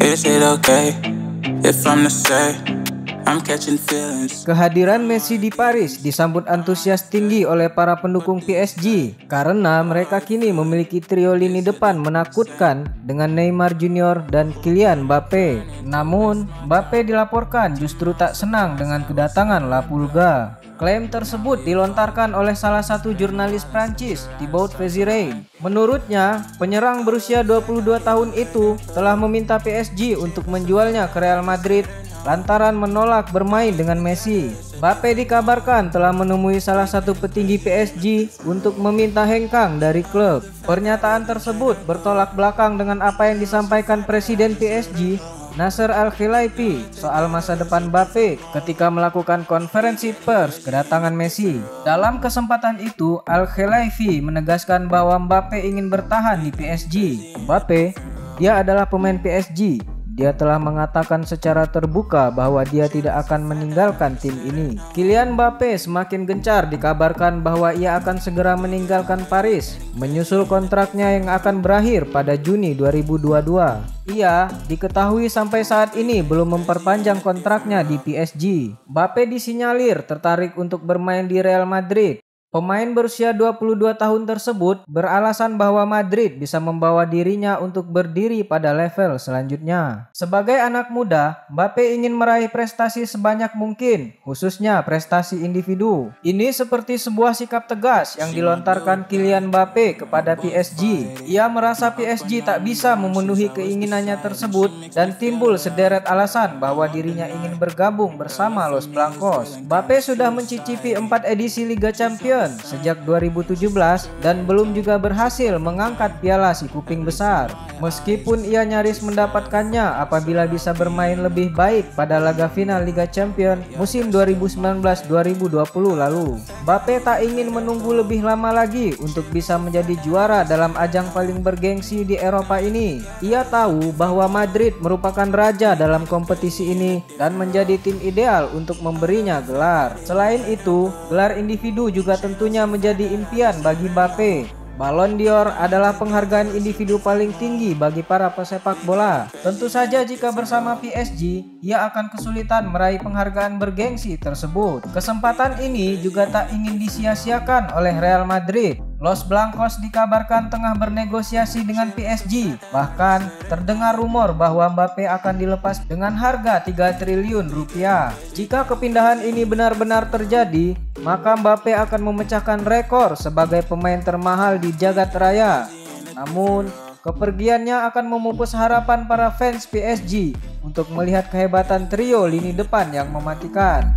Is it okay if I'm to say I'm catching feelings? Kehadiran Messi di Paris disambut antusias tinggi oleh para pendukung PSG karena mereka kini memiliki trio lini depan menakutkan dengan Neymar Junior dan Kylian Mbappe. Namun, Mbappe dilaporkan justru tak senang dengan kedatangan La Pulga. Klaim tersebut dilontarkan oleh salah satu jurnalis Prancis, Thibaut Fezirain. Menurutnya, penyerang berusia 22 tahun itu telah meminta PSG untuk menjualnya ke Real Madrid lantaran menolak bermain dengan Messi. Mbappe dikabarkan telah menemui salah satu petinggi PSG untuk meminta hengkang dari klub. Pernyataan tersebut bertolak belakang dengan apa yang disampaikan Presiden PSG, Nasser Al-Khelaifi, soal masa depan Mbappe ketika melakukan konferensi pers kedatangan Messi. Dalam kesempatan itu, Al-Khelaifi menegaskan bahwa Mbappe ingin bertahan di PSG. Mbappe, dia adalah pemain PSG. Dia telah mengatakan secara terbuka bahwa dia tidak akan meninggalkan tim ini. Kylian Mbappe semakin gencar dikabarkan bahwa ia akan segera meninggalkan Paris, menyusul kontraknya yang akan berakhir pada Juni 2022. Ia diketahui sampai saat ini belum memperpanjang kontraknya di PSG. Mbappe disinyalir tertarik untuk bermain di Real Madrid. Pemain berusia 22 tahun tersebut beralasan bahwa Madrid bisa membawa dirinya untuk berdiri pada level selanjutnya. Sebagai anak muda, Mbappe ingin meraih prestasi sebanyak mungkin, khususnya prestasi individu. Ini seperti sebuah sikap tegas yang dilontarkan Kylian Mbappe kepada PSG. Ia merasa PSG tak bisa memenuhi keinginannya tersebut dan timbul sederet alasan bahwa dirinya ingin bergabung bersama Los Blancos. Mbappe sudah mencicipi 4 edisi Liga Champions sejak 2017 dan belum juga berhasil mengangkat piala si kuping besar. Meskipun ia nyaris mendapatkannya apabila bisa bermain lebih baik pada laga final Liga Champions musim 2019-2020 lalu. Mbappe tak ingin menunggu lebih lama lagi untuk bisa menjadi juara dalam ajang paling bergengsi di Eropa ini. Ia tahu bahwa Madrid merupakan raja dalam kompetisi ini dan menjadi tim ideal untuk memberinya gelar. Selain itu, gelar individu juga tentunya menjadi impian bagi Mbappe. Ballon d'Or adalah penghargaan individu paling tinggi bagi para pesepak bola. Tentu saja jika bersama PSG, ia akan kesulitan meraih penghargaan bergengsi tersebut. Kesempatan ini juga tak ingin disia-siakan oleh Real Madrid. Los Blancos dikabarkan tengah bernegosiasi dengan PSG. Bahkan terdengar rumor bahwa Mbappe akan dilepas dengan harga 3 triliun rupiah. Jika kepindahan ini benar-benar terjadi, maka Mbappe akan memecahkan rekor sebagai pemain termahal di jagat raya. Namun, kepergiannya akan memupus harapan para fans PSG untuk melihat kehebatan trio lini depan yang mematikan.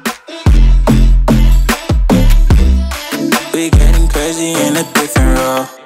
We getting crazy in a different role.